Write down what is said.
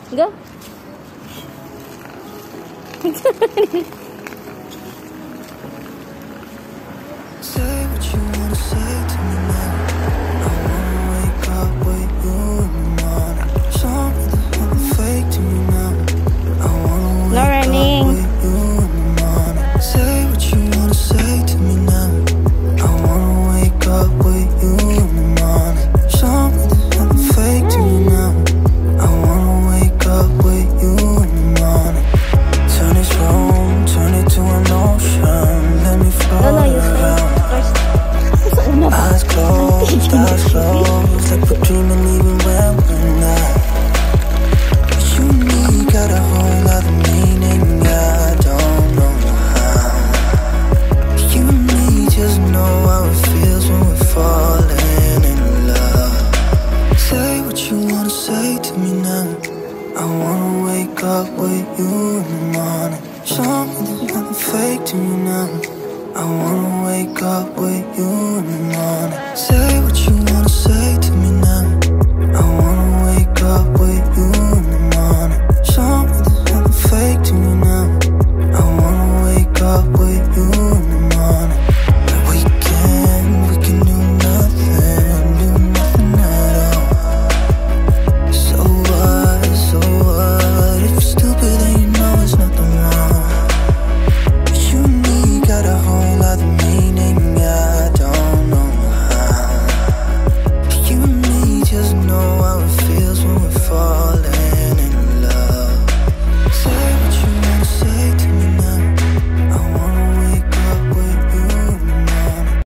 Go. Say what you wanna say to me now. I wanna wake up with you in the morning. Show me that I'm fake to me now. I wanna wake up with you in the morning. Say what you wanna say to me now. I wanna wake up with you in the morning. Show me that I'm fake to me now. I wanna wake up with you in the morning. Turn this room, turn it to an ocean. Let me float around. Eyes closed, like we're dreaming even when we're not. You and me got a whole other meaning, I don't know how. You and me just know how it feels when we're falling in love. Say what you wanna say to me now. I wanna wake up with you in the morning. Show me that nothing fake to me now. I wanna wake up with you in the morning. Say